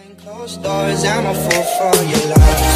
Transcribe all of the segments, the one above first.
Closed doors, I'm a fool for your love.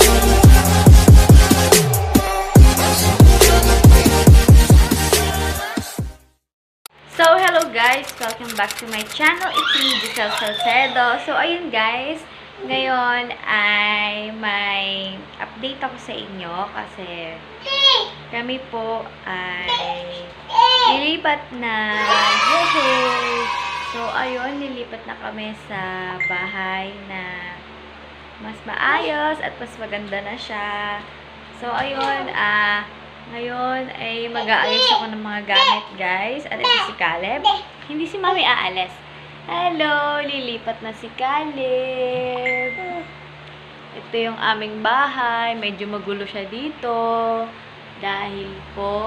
So, hello guys! Welcome back to my channel. It's me, Giselle Salcedo. So, ayun guys, ngayon ay may update ako sa inyo kasi kami po ay nilipat na. Yay! So, ayun, nilipat na kami sa bahay na mas maayos at mas maganda na siya. So, ayun, ngayon ay mag-aayos ako ng mga gamit, guys. At ito si Caleb. Hindi si Mami aalis. Hello! Lilipat na si Caleb. Ito yung aming bahay. Medyo magulo siya dito. Dahil po,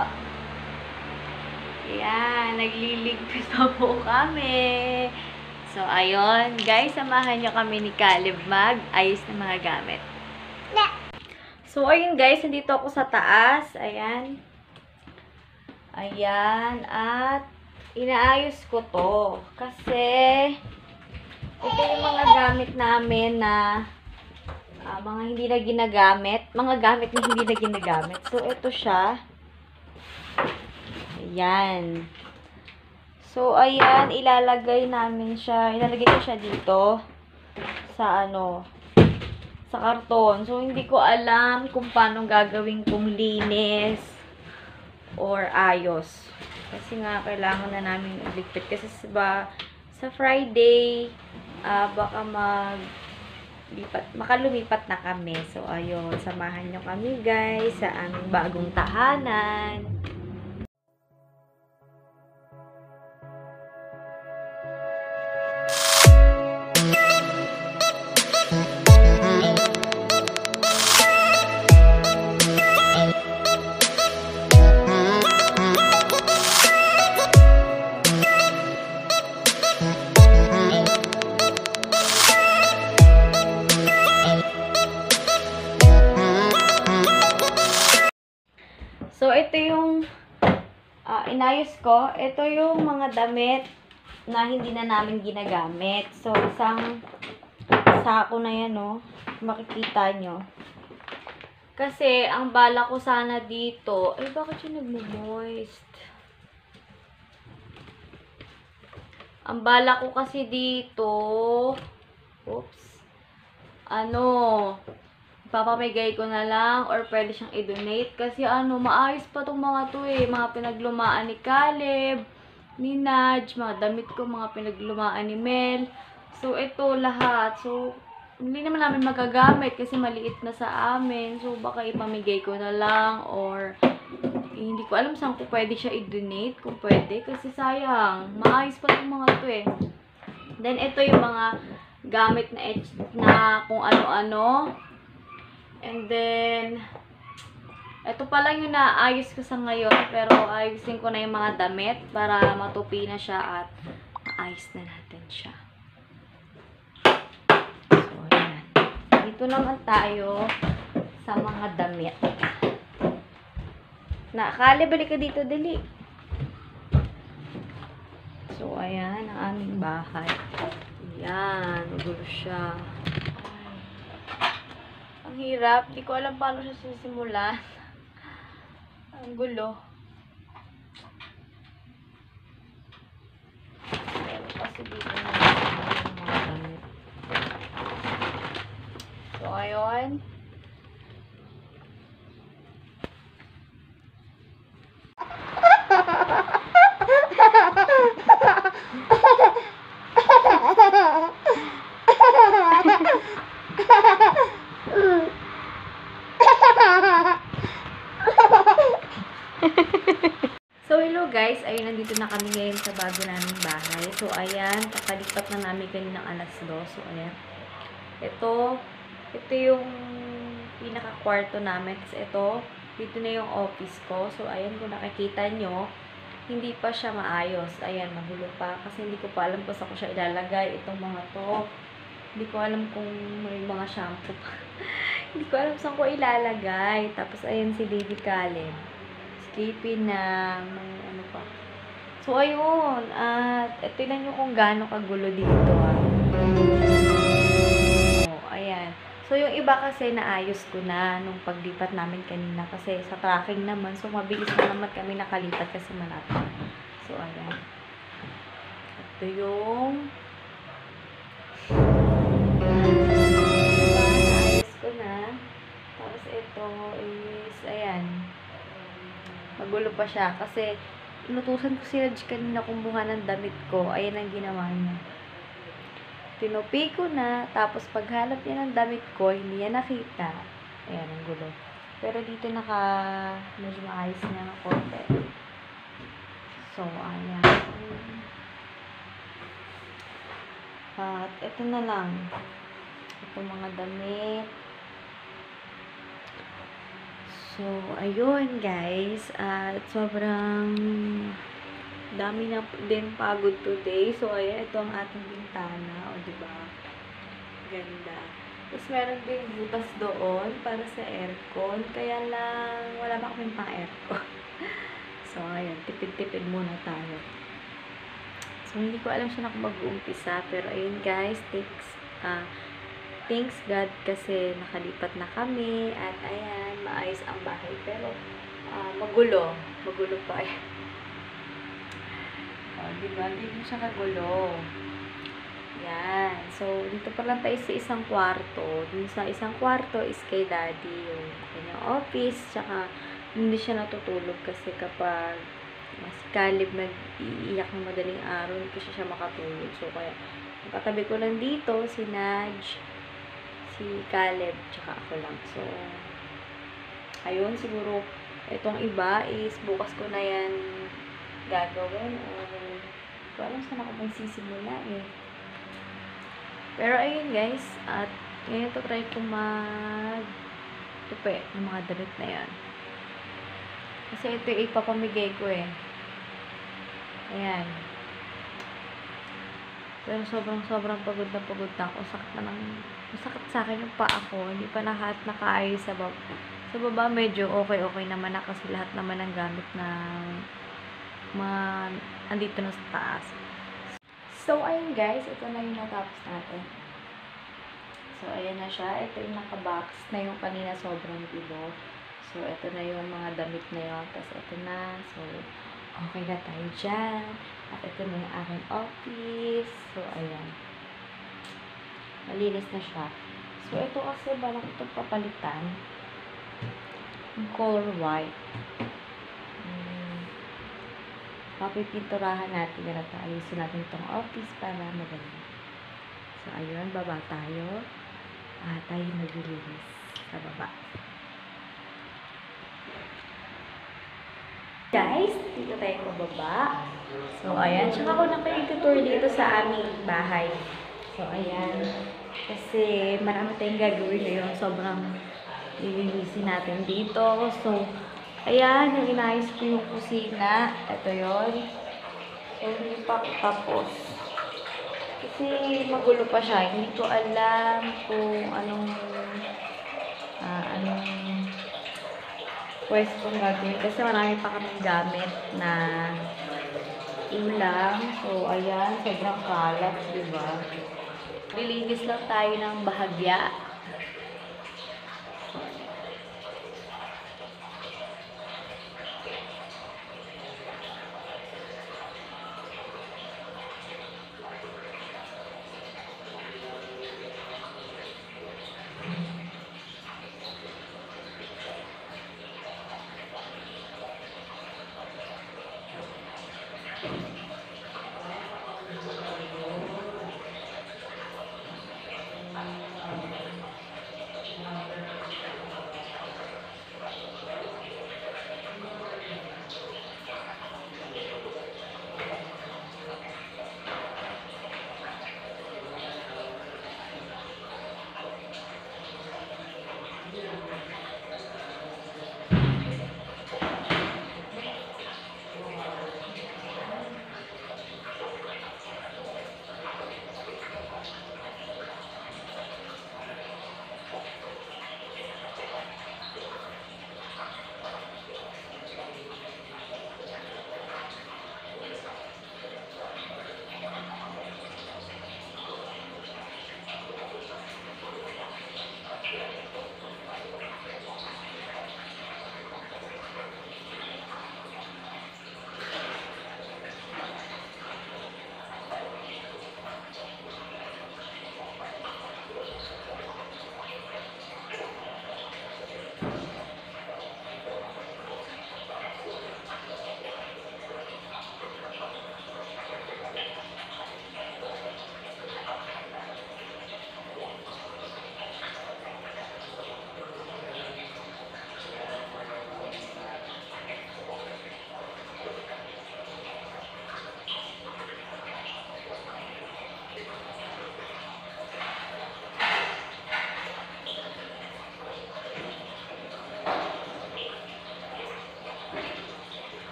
yan, nagliligpit pa po kami. So, ayun. Guys, samahan nyo kami ni Caleb mag-ayos ng mga gamit. So, ayun guys, nandito ako sa taas. Ayan. Ayan. At, inaayos ko to. Kasi, ito yung mga gamit namin na mga hindi na ginagamit. Mga gamit na hindi na ginagamit. So, ito siya. Ayan. So, ayan, ilalagay namin siya. Ilalagay ko siya dito sa sa karton. So, hindi ko alam kung paano gagawin kong linis or ayos. Kasi nga, kailangan na namin iligpit. Kasi sa Friday, baka makalumipat na kami. So, ayun, samahan nyo kami guys sa aming bagong tahanan. So, ito yung inayos ko. Ito yung mga damit na hindi na namin ginagamit. So, isang sako na yan, no? Makikita nyo. Kasi, ang bala ko sana dito, bakit siya nagmo-moist? Ang bala ko kasi dito, oops, papamigay ko na lang or pwede siyang i-donate kasi maayos pa tong mga to mga pinaglumaan ni Caleb, ni Naj, mga damit ko, mga pinaglumaan ni Mel. So, ito lahat. So, hindi naman namin magagamit kasi maliit na sa amin. So, baka ipamigay ko na lang or hindi ko alam saan ko pwede siya i-donate kung pwede kasi sayang. Maayos pa tong mga to Then, ito yung mga gamit na kung ano-ano. And then, ito pa lang yung naayos ko sa ngayon. Pero, ayusin ko na yung mga damit para matupi na siya at maayos na natin siya. So, yan. Dito naman tayo sa mga damit. Caleb, balik ka dito, dali. So, ayan, ang aming bahay. Ayan, magulo siya. Ang hirap. Di ko alam paano siya sisimulan. Ang gulo. Pero kasi dito na yung mga gamit. So, ayun. So, hello guys. Ayun, nandito na kami ngayon sa bago naming bahay. So, ayan. Kakalipat na namin kanina ng alas 2. So, ayan. Ito yung pinaka-kwarto namin. Tapos, dito na yung office ko. So, ayan, kung nakikita nyo, hindi pa siya maayos. Ayan, magulo pa. Kasi hindi ko pa alam kung saan ko siya ilalagay. Itong mga to. Hindi ko alam kung may mga shampoo pa. Hindi ko alam saan ko ilalagay. Tapos, ayan si Baby Caleb. Sleepy na. May ano pa. So, ayun. At tingnan nyo kung gaano kagulo dito. So, yung iba kasi naayos ko na nung paglipat namin kanina kasi sa tracking naman. So, mabilis na naman kami nakalipat kasi malapit. So, ayan. Ito yung naayos ko na. Tapos, ito is, ayan. Magulo pa siya kasi inutusan ko si Raj kanina kumuha ng damit ko. Ayan ang ginawa niya. Tinupi ko na, tapos paghanap niya ng damit ko, hindi niya nakita. Ayan, ang gulo. Pero dito medyo maayos niya ng konti. So, ayan. At, ito na lang. Ito mga damit. So, ayun guys. At sobrang dami na din pagod today. So, ayan, ito ang ating bintana. O, diba? Ganda. Tapos, meron din butas doon para sa aircon. Kaya lang, wala pa kaming pang-aircon. So, ayan, tipid-tipid muna tayo. So, hindi ko alam siya na kung mag-uumpisa. Pero, ayun guys, thanks God kasi nakalipat na kami. At, ayan, maayos ang bahay. Pero, magulo. Magulo pa eh. Diba? Hindi siya kagulo. Yan. So, dito pa lang tayo sa isang kwarto. Dito sa isang kwarto is kay daddy yung kanyang office. Tsaka, hindi siya natutulog kasi kapag mas kalib nag-iiyak ng madaling araw, hindi kasi siya makatulog. So, kaya, ang katabi ko lang dito, si Naj, si Caleb, tsaka ako lang. So, ayun, siguro, itong iba is bukas ko na yan gagawin or alam saan ako magsisimula eh. Pero ayun guys, at ngayon to try ko tupi ng mga damit na yan. Kasi ito yung ipapamigay ko eh. Ayan. Pero sobrang pagod na ako. Masakit sa akin yung paa ko. Hindi pa nakaayos sa baba. Sa baba medyo okay naman na kasi lahat naman ng gamit na andito na sa taas. So, ayun guys, ito na yung natapos natin. So, ayan na siya. Ito yung nakabox na yung kanina sobrang bilo. So, ito na yung mga damit na yun. Tapos, ito na. So, okay na tayo dyan. At ito na yung aking office. So, ayan. Malinis na siya. So, ito kasi balak itong papalitan. Yung color white. Papipinturahan natin na ayusin natin itong office para maganda. So, ayun, baba tayo. Tayo maglilinis sa baba. Guys, dito tayo mababa. So, ayan. Tsaka ako na kayo tutur dito sa aming bahay. So, ayan. Kasi marami tayong gagawin ngayon. Sobrang lilinisin natin dito. So, ayan, yung inayos ko yung kusina. Ito yun. So, hindi pa tapos. Kasi magulo pa siya. Hindi ko alam kung anong pwestong gagawin. Kasi marami pa kaming gamit na ulam. So, ayan, sobrang kalat, diba? Lilinis lang tayo ng bahagya.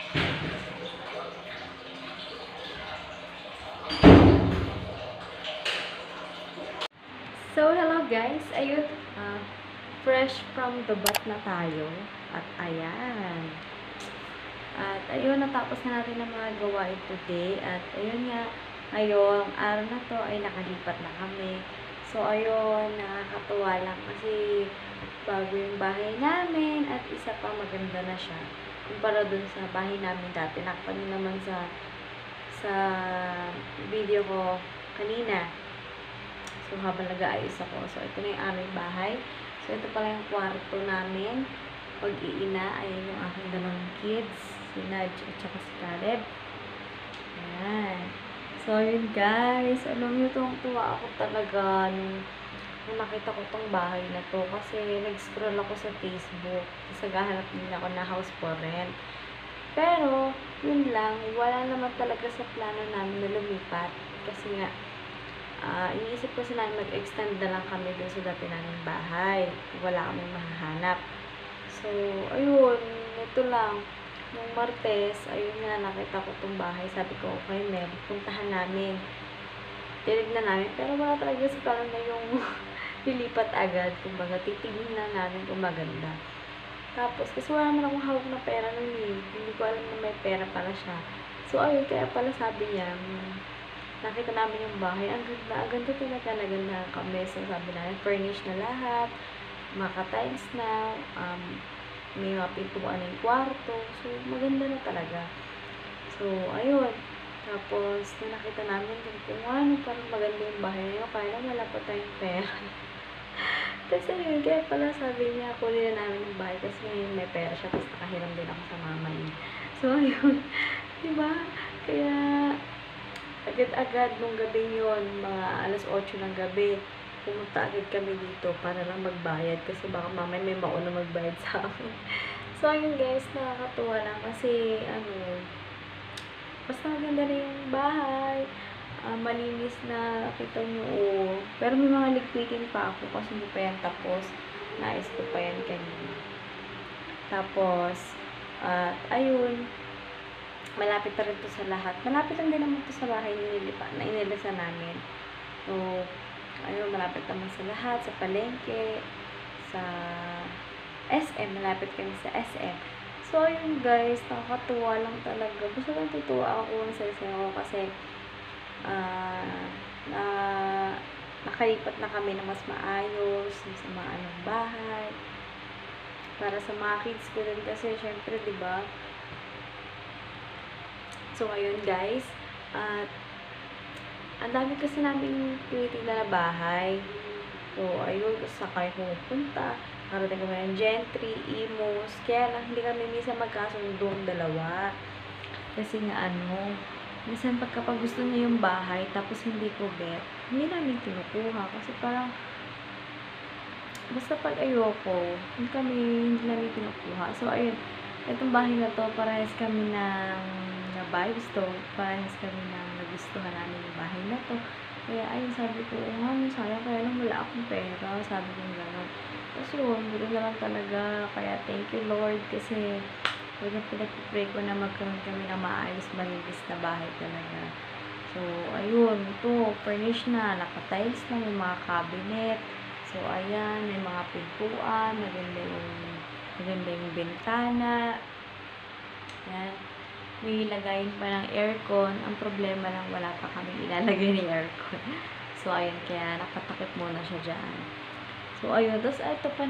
So, hello guys. Ayun, fresh from the bath na tayo. At ayan. At ayun, natapos na natin ang mga gawain today. At ayun nga, ngayong araw na to ay nakalipat na kami. So, ayun, nakakatuwa lang kasi bago yung bahay namin at isa pa maganda na siya. Kumpara dun sa bahay namin dati. Nakita niyo naman sa video ko kanina. So, habang nag-aayos ako. So, ito na yung aming bahay. So, ito pala yung kwarto namin. Pag-iina, ayan yung aking dalawang kids. Si Nudge at saka si Caleb. Ayan. So, yun guys. Alam nyo, tuwa ako talaga nung nakita ko tong bahay na to. Kasi nag-scroll ako sa Facebook. Kasi gahanap din ako na house for rent. Pero, yun lang. Wala naman talaga sa plano namin na lumipat. Kasi nga, iniisip ko sila mag-extend na lang kami dun sa dati naming bahay. Wala kaming mahahanap. So, ayun, ito lang. Nung Martes, ayun nga, nakita ko itong bahay. Sabi ko, okay, Mel, puntahan namin. Tinignan namin, pero wala talaga sa plano na yung lilipat agad. Kumbaga, titignan na namin kung maganda. Tapos, kasi wala naman akong hawak na pera nun eh. Hindi ko alam na may pera pala siya. So, ayun, kaya pala sabi niya, nakita namin yung bahay. Ang ganda talaga, nagandahan kami. So, sabi namin, furnish na lahat, maka-tiles na, may mga pintuan ng kwarto. So, maganda na talaga. So, ayun. Tapos, nung nakita namin kung ano, parang maganda yung bahay. Kaya wala pa tayong pera. Kasi yun, kaya pala sabi niya, kunin na namin yung bahay kasi ngayon may pera siya. Tapos nakahiram din ako sa mama niya. So, ayun. Diba? Kaya, agad-agad nung gabi yun, mga alas 8 ng gabi, pumunta agad kami dito para lang magbayad kasi baka mamaya may mauna magbayad sa akin. So, ayun guys, nakakatuwa lang kasi, basta maganda na yung bahay, malinis na, kita nyo, pero may mga ligpitin pa ako kasi hindi pa yan tapos, nais ko pa yan kanina. Tapos, ayun, malapit na rin to sa lahat. Malapit lang din naman to sa bahay na inilisan namin. So, ayun, malapit naman sa lahat, sa palengke, sa SM, malapit kami sa SM. So, ayun guys, nakakatuwa lang talaga. Basta lang tutuwa ako ng saya ko kasi nakalipat na kami ng mas maayos, sa mga bahay. Para sa mga kids ko rin kasi, syempre, diba? So, ayun guys, at ang dami kasi namin tinitignan na bahay. So, ayun, sa kayo pupunta. Karating kami ng Gentry, Imos. Kaya lang, hindi kami minsan magkasundo ang dalawa. Kasi nga, minsan pagkapag gusto niya yung bahay, tapos hindi ko bet, hindi namin kinukuha. Kasi parang, basta pag ayoko, hindi namin kinukuha. So, ayun, itong bahay na to, parehas kami ng vibes to. Parehas kami ng nagustuhan namin yung bahay na to. Kaya, ayun, sabi ko, sayang, kaya lang wala akong pera. Sabi ko gano'n. Kasi yun, buti na lang talaga. Kaya, thank you, Lord. Kasi, pinag-pray ko na magkaroon kami ng maayos, malinis na bahay talaga. So, ayun, ito, furnish na. Naka-tiles na, may mga cabinet. So, ayan, may mga pintuan. Maganda yung bintana. Ayan. May lagayin pa ng aircon. Ang problema lang, wala pa kami ilalagay ng aircon. So, ayun, kaya nakatakip muna siya dyan. So, ayun. Tapos, ito pa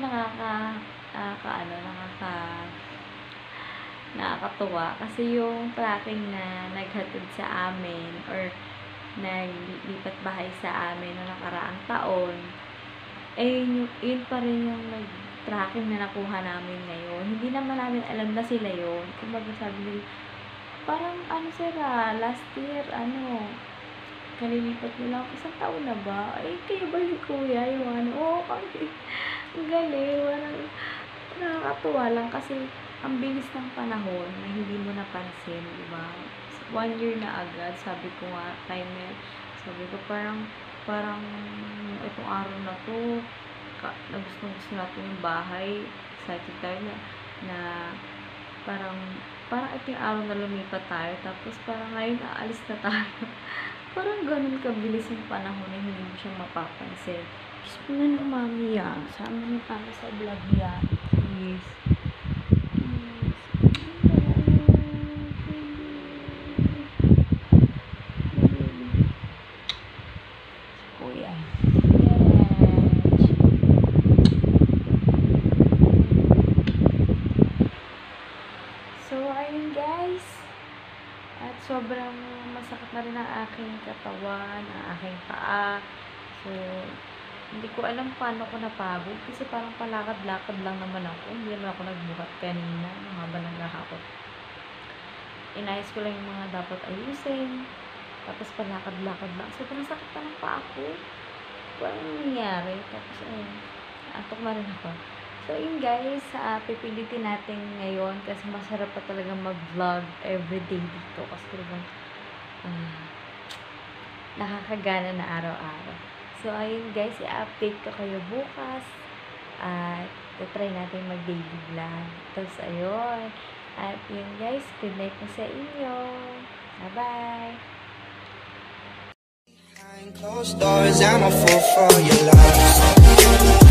nakakatuwa. Kasi yung tracking na naghatid sa amin or naglipat bahay sa amin noong nakaraang taon, yun pa rin yung nag-tracking na nakuha namin ngayon. Hindi naman namin alam na sila yun. Kumbaga sabi nila, parang sila, last year, kalilipat nila ako, isang taon na ba? Ay, kayo ba yung kuya? Yung kami. Ang galing, parang nakakatuwa lang kasi ang bilis ng panahon na hindi mo napansin, diba? 1 year na agad, sabi ko nga, sabi ko parang itong araw na to, na gusto natin yung bahay, excited tayo na parang ito yung araw na lumipat tayo. Tapos parang ngayon aalis na tayo. Parang ganun kabilis yung panahon na hindi mo siya mapapansin. Diyos ko na ng mami yan. Sama niyo kami sa vlog yan. Please. Kuya. So, ayun guys. At sobrang masakit na rin ang aking katawan, ang aking paa. So, hindi ko alam paano ko napagod. Kasi parang palakad-lakad lang naman ako. Hindi naman ako nagbuhat kanina habang naghahakot. Inayos ko lang yung mga dapat ayusin. Tapos palakad-lakad lang. Sobrang sakit pa ng paa ko. Parang nangyayari. Tapos ayun. Antok na rin ako. So, yun guys, pipilitin natin ngayon kasi masarap pa talaga mag-vlog everyday dito kasi talagang nakakagana na araw-araw. So, ayun guys, i-update ko kayo bukas at try natin mag-daily vlog. Tapos, ayun. At yun guys, good night na sa inyo. Bye-bye! Behind closed doors, I'm a fool for your love.